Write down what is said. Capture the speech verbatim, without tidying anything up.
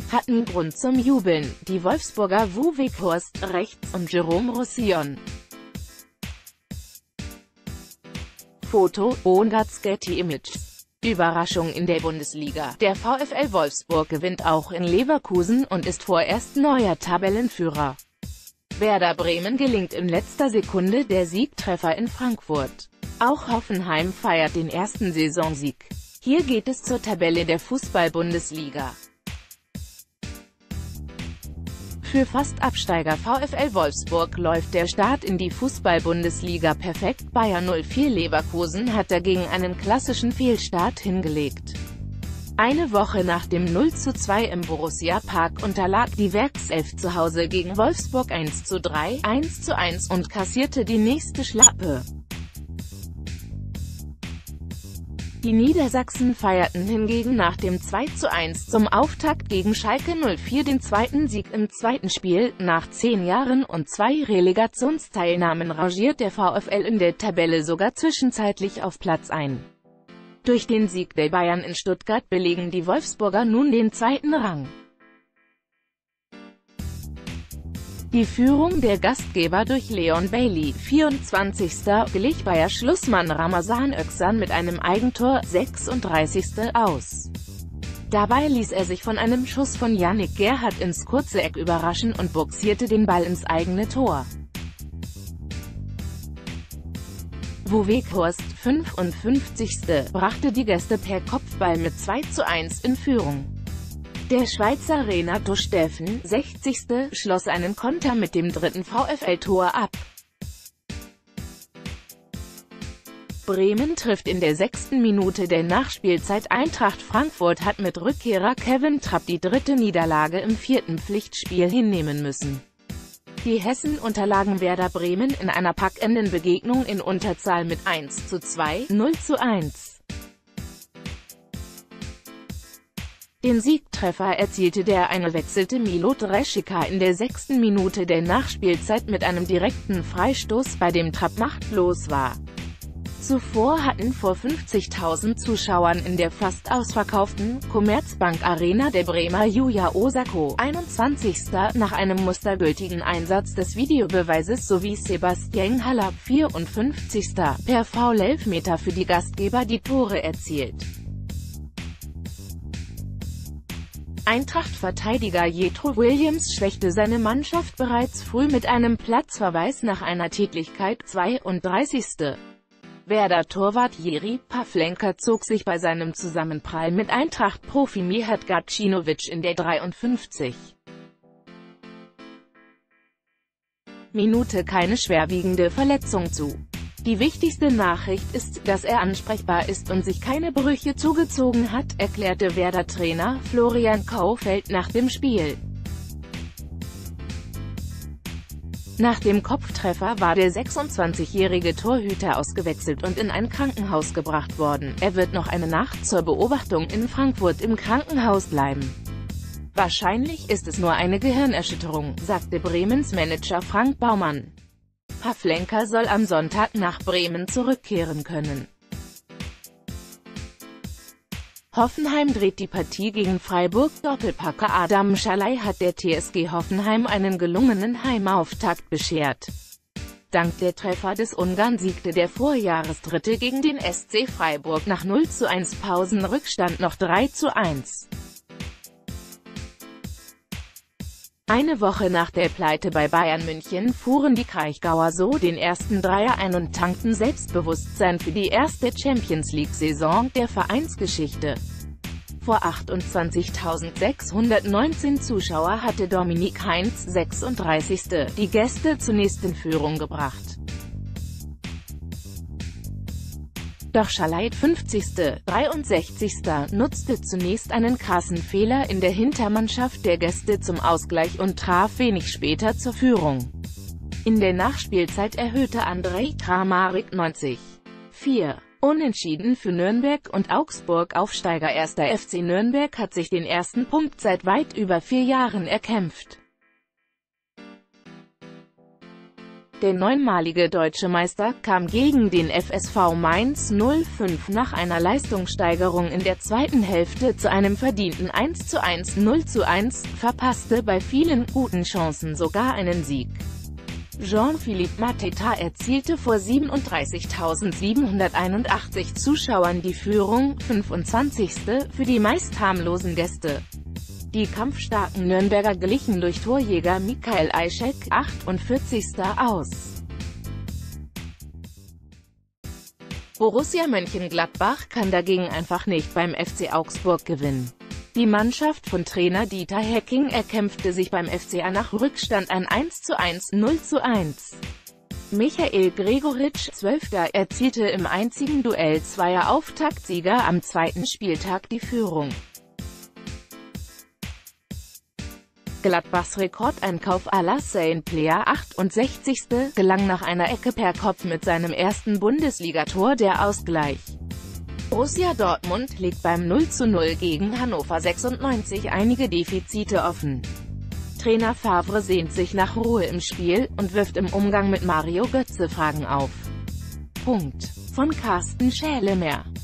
hatten Grund zum Jubeln, die Wolfsburger Wout Weghorst, rechts, und Jérôme Roussillon. Foto, Bongartz Getty Images. Überraschung in der Bundesliga. Der VfL Wolfsburg gewinnt auch in Leverkusen und ist vorerst neuer Tabellenführer. Werder Bremen gelingt in letzter Sekunde der Siegtreffer in Frankfurt. Auch Hoffenheim feiert den ersten Saisonsieg. Hier geht es zur Tabelle der Fußball-Bundesliga. Für Fast-Absteiger VfL Wolfsburg läuft der Start in die Fußball-Bundesliga perfekt. Bayer null vier Leverkusen hat dagegen einen klassischen Fehlstart hingelegt. Eine Woche nach dem null zu zwei im Borussia-Park unterlag die Werkself zu Hause gegen Wolfsburg eins zu drei, eins zu eins und kassierte die nächste Schlappe. Die Niedersachsen feierten hingegen nach dem zwei zu eins zum Auftakt gegen Schalke null vier den zweiten Sieg im zweiten Spiel. Nach zehn Jahren und zwei Relegationsteilnahmen rangiert der VfL in der Tabelle sogar zwischenzeitlich auf Platz eins. Durch den Sieg der Bayern in Stuttgart belegen die Wolfsburger nun den zweiten Rang. Die Führung der Gastgeber durch Leon Bailey, vierundzwanzigster glich Bayer Schlussmann Ramazan Özcan mit einem Eigentor, sechsunddreißigster aus. Dabei ließ er sich von einem Schuss von Yannick Gerhardt ins kurze Eck überraschen und boxierte den Ball ins eigene Tor. Wout Weghorst, fünfundfünfzigster brachte die Gäste per Kopfball mit zwei zu eins in Führung. Der Schweizer Renato Steffen, sechzigster schloss einen Konter mit dem dritten VfL-Tor ab. Bremen trifft in der sechsten Minute der Nachspielzeit. Eintracht Frankfurt hat mit Rückkehrer Kevin Trapp die dritte Niederlage im vierten Pflichtspiel hinnehmen müssen. Die Hessen unterlagen Werder Bremen in einer packenden Begegnung in Unterzahl mit eins zu zwei, null zu eins. Den Siegtreffer erzielte der eingewechselte Milot Rashica in der sechsten Minute der Nachspielzeit mit einem direkten Freistoß, bei dem Trapp machtlos war. Zuvor hatten vor fünfzigtausend Zuschauern in der fast ausverkauften Commerzbank Arena der Bremer Yuya Osako, einundzwanzigster nach einem mustergültigen Einsatz des Videobeweises sowie Sebastian Haller, vierundfünfzigster per Foul-Elfmeter für die Gastgeber die Tore erzielt. Eintracht-Verteidiger Jetro Williams schwächte seine Mannschaft bereits früh mit einem Platzverweis nach einer Tätlichkeit, zweiunddreißigster Werder-Torwart Jiří Pavlenka zog sich bei seinem Zusammenprall mit Eintracht-Profi Mijat Gacinovic in der dreiundfünfzigsten Minute keine schwerwiegende Verletzung zu. Die wichtigste Nachricht ist, dass er ansprechbar ist und sich keine Brüche zugezogen hat, erklärte Werder-Trainer Florian Kaufeld nach dem Spiel. Nach dem Kopftreffer war der sechsundzwanzigjährige Torhüter ausgewechselt und in ein Krankenhaus gebracht worden. Er wird noch eine Nacht zur Beobachtung in Frankfurt im Krankenhaus bleiben. Wahrscheinlich ist es nur eine Gehirnerschütterung, sagte Bremens Manager Frank Baumann. Pavlenka soll am Sonntag nach Bremen zurückkehren können. Hoffenheim dreht die Partie gegen Freiburg. Doppelpacker Adam Szalai hat der T S G Hoffenheim einen gelungenen Heimauftakt beschert. Dank der Treffer des Ungarn siegte der Vorjahresdritte gegen den S C Freiburg nach null zu eins Pausenrückstand noch drei zu eins. Eine Woche nach der Pleite bei Bayern München fuhren die Kraichgauer so den ersten Dreier ein und tankten Selbstbewusstsein für die erste Champions-League-Saison der Vereinsgeschichte. Vor achtundzwanzigtausendsechshundertneunzehn Zuschauer hatte Dominik Heinz, sechsunddreißigster die Gäste zunächst in Führung gebracht. Doch Szalai, fünfzigster dreiundsechzigster nutzte zunächst einen krassen Fehler in der Hintermannschaft der Gäste zum Ausgleich und traf wenig später zur Führung. In der Nachspielzeit erhöhte Andrej Kramaric neunzig Komma vier. Unentschieden für Nürnberg und Augsburg. Aufsteiger erster F C Nürnberg hat sich den ersten Punkt seit weit über vier Jahren erkämpft. Der neunmalige deutsche Meister kam gegen den F S V Mainz null fünf nach einer Leistungssteigerung in der zweiten Hälfte zu einem verdienten eins zu eins. null zu eins, verpasste bei vielen guten Chancen sogar einen Sieg. Jean-Philippe Mateta erzielte vor siebenunddreißigtausendsiebenhunderteinundachtzig Zuschauern die Führung, fünfundzwanzigste für die meist harmlosen Gäste. Die kampfstarken Nürnberger glichen durch Torjäger Michael Eichek, achtundvierzigster aus. Borussia Mönchengladbach kann dagegen einfach nicht beim F C Augsburg gewinnen. Die Mannschaft von Trainer Dieter Hecking erkämpfte sich beim F C A nach Rückstand ein eins zu eins, null zu eins. Michael Gregoritsch, Zwölfter, erzielte im einzigen Duell zweier Auftaktsieger am zweiten Spieltag die Führung. Gladbachs Rekordeinkauf Alassane Player, achtundsechzigste, gelang nach einer Ecke per Kopf mit seinem ersten Bundesligator der Ausgleich. Borussia Dortmund legt beim null zu null gegen Hannover sechsundneunzig einige Defizite offen. Trainer Favre sehnt sich nach Ruhe im Spiel und wirft im Umgang mit Mario Götze Fragen auf. Punkt. Von Carsten Schälemer.